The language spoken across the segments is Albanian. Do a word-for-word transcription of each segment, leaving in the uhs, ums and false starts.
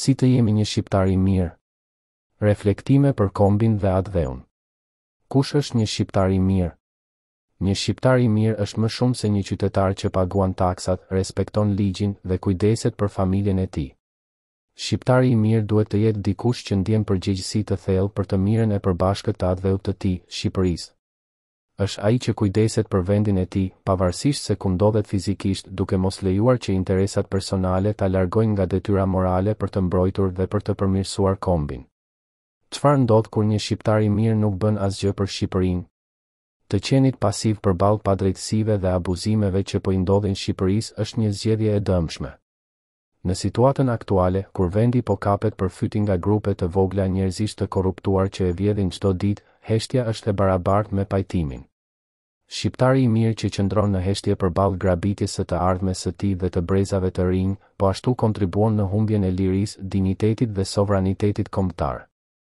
Si të jemi një shqiptar i mirë? Reflektime për kombin dhe atdheun. Kush është një shqiptar i mirë? Një shqiptar i mirë është më shumë se një qytetar që paguan taksat, respekton ligjin dhe kujdeset për familjen e tij. Shqiptari i mirë duhet të jetë dikush që ndjen përgjegjësi të thellë për të mirën e përbashkët të atdheut të tij, Shqipërisë. Është ai që kujdeset për vendin e tij, pavarësisht se ku ndodhet fizikisht, duke mos lejuar që interesat personale ta largojnë nga detyra morale për të mbrojtur dhe për të përmirësuar kombin. Çfarë ndodh kur një shqiptar i mirë nuk bën asgjë për Shqipërinë? Të qenit pasiv përballë padrejtësive dhe abuzimeve që po i ndodhin Shqipërisë është një zgjedhje e dëmshme. Në situatën aktuale, kur vendi po kapet për fyti nga grupe të vogla njerëzish të korruptuar që e vjedhin çdo ditë, heshtja është e barabartë me pajtimin. Shqiptari i mirë që qëndron në heshtje përballë grabitjes së të ardhmes së tij dhe të brezave të rinj, po ashtu kontribuon në humbjen e lirisë, dinjitetit dhe sovranitetit kombëtar.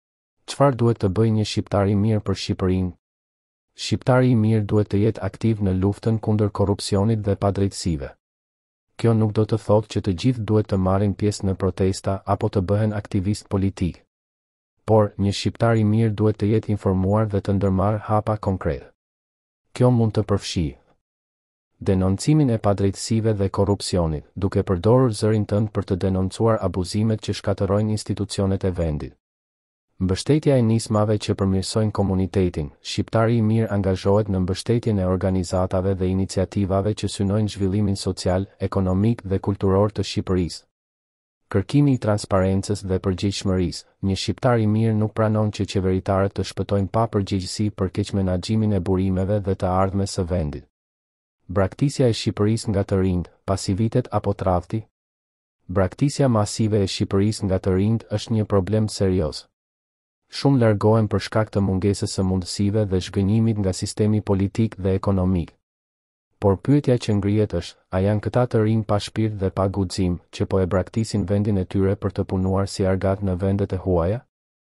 Çfarë duhet të bëjë një shqiptar i mirë për Shqipërinë? Shqiptari i mirë duhet të jetë aktiv në luftën kundër korrupsionit dhe padrejtësive. Kjo nuk do të thotë që të gjithë duhet të marrin pjesë në protesta apo të bëhen aktivist politik. Por, një shqiptar i mirë duhet të jetë informuar dhe të ndërmarrë hapa konkrete. Kjo mund të përfshijë denoncimin e padrejtësive dhe korrupsionit, duke përdorur zërin tënd për të denoncuar abuzimet që shkatërrojnë institucionet e vendit. Mbështetja e nismave që përmirësojnë komunitetin. Shqiptari i mirë angazhohet në mbështetjen e organizatave dhe iniciativave që synojnë zhvillimin social, ekonomik dhe kulturor të Shqipërisë. Kërkimi i transparencës dhe përgjegjëshmërisë. Një shqiptar i mirë nuk pranon që qeveritarët të shpëtojnë pa përgjegjësi për keq menaxhimin e burimeve dhe të ardhmes së vendit. Braktisja e Shqipërisë nga të rinjt, pasivitet apo tradhti? Braktisja masive e Shqipërisë nga të rinjt është një problem serioz. Shumë largohen për shkak të mungesës së mundësive dhe zhgënjimit nga sistemi politik dhe ekonomik. Por pyetja që ngrihet është, a janë këta të rinj pa shpirt dhe pa guxim që po e braktisin vendin e tyre për të punuar si argat në vendet e huaja?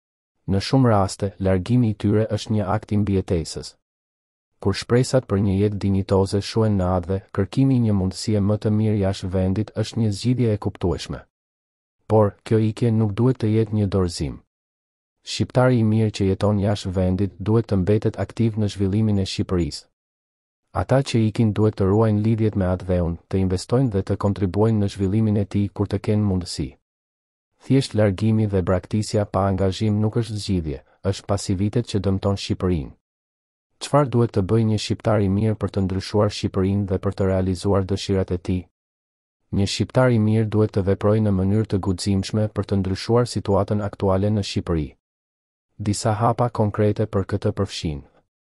Në shumë raste, largimi i tyre është një akt i mbijetesës. Kur shpresat për një jetë dinjitoze shuhen në atdhe, kërkimi i një mundësie më të mirë jashtë vendit është një zgjidhje e kuptueshme. Por, kjo ikje nuk duhet të jetë një dorëzim. Shqiptari i mirë që jeton jashtë vendit duhet të mbetet aktiv në zhvillimin e Shqipërisë. Ata që ikin duhet të ruajnë lidhjet me atdheun, të investojnë dhe të kontribuojnë në zhvillimin e tij kur të kenë mundësi. Thjesht largimi dhe braktisja pa angazhim nuk është zgjidhje, është pasivitet që dëmton Shqipërinë. Çfarë duhet të bëjë një shqiptar i mirë për të ndryshuar Shqipërinë dhe për të realizuar dëshirat e tij? Një shqiptar i mirë duhet të veprojë në mënyrë të guximshme për të ndryshuar situatën aktuale në Shqipëri. Disa hapa konkrete për këtë përfshin.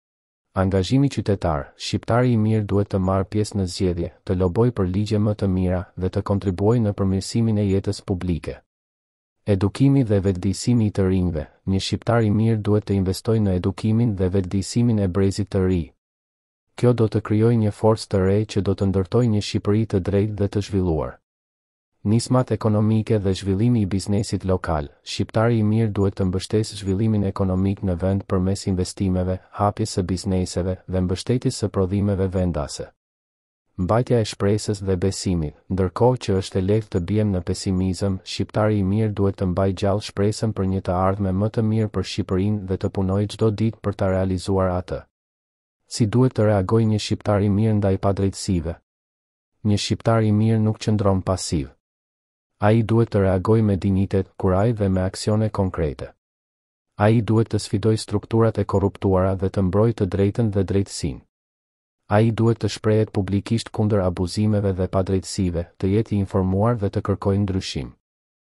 Angazhimi qytetar. Shqiptari i mirë duhet të marrë pjesë në zgjedhje, të lobojë për ligje më të mira dhe të kontribuojë në përmirësimin e jetës publike. Edukimi dhe vetëdijësimi i të rinjve. Një shqiptar i mirë duhet të investojë në edukimin dhe vetëdijësimin e brezit të ri. Kjo do të krijojë një forcë të re që do të ndërtojë një Shqipëri të drejtë dhe të zhvilluar. Nismat ekonomike dhe zhvillimi i biznesit lokal. Shqiptari i mirë duhet të mbështesë zhvillimin ekonomik në vend përmes investimeve, hapjes së bizneseve dhe mbështetjes së prodhimeve vendase. Mbajtja e shpresës dhe besimit. Ndërkohë që është e lehtë të biem në pesimizëm, shqiptari i mirë duhet të mbajë gjallë shpresën për një të ardhme më të mirë për Shqipërinë dhe të punojë çdo ditë për ta realizuar atë. Si duhet të reagojë një shqiptar i mirë ndaj padrejtësive? Një shqiptar i mirë nuk qëndron pasiv. Ai duhet të reagojë me dinjitet, kuraj dhe me aksione konkrete. Ai duhet të sfidojë strukturat e korruptuara dhe të mbrojë të drejtën dhe drejtësinë. Ai duhet të shprehet publikisht kundër abuzimeve dhe padrejtësive, të jetë i informuar dhe të kërkojë ndryshim.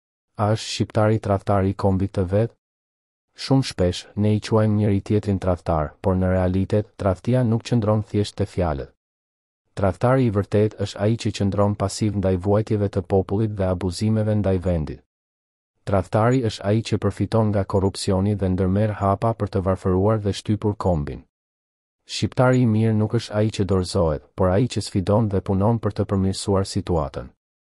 A është shqiptari tradhtar i kombit të vet? Shumë shpesh, ne i quajmë njëri tjetrin tradhtar, por në realitet, tradhtia nuk qëndron thjesht te fjalët. Tradhtari i vërtet është ai që qëndron pasiv ndaj vuajtjeve të popullit dhe abuzimeve ndaj vendit. Tradhtari është ai që përfiton nga korrupsioni dhe ndërmerr hapa për të varfëruar dhe shtypur kombin. Shqiptari i mirë nuk është ai që dorëzohet, por ai që sfidon dhe punon për të përmirësuar situatën.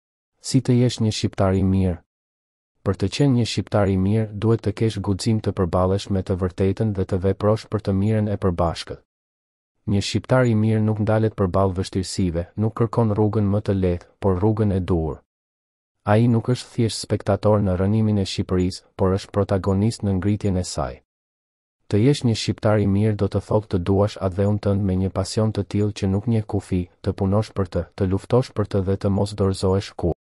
Si të jesh një shqiptar i mirë? Për të qenë një shqiptar i mirë, duhet të kesh guxim të përballesh me të vërtetën dhe të veprosh për të mirën e përbashkët. Një shqiptar i mirë nuk ndalet përballë vështirësive, nuk kërkon rrugën më të lehtë, por rrugën e duhur. Ai nuk është thjesht spektator në rënimin e Shqipërisë, por është protagonist në ngritjen e saj. Të jesh një shqiptar i mirë do të thotë të duash atë tënd me një pasion të tillë që nuk njeh kufi, të punosh për të, të luftosh për të dhe të mos dorëzohesh kur.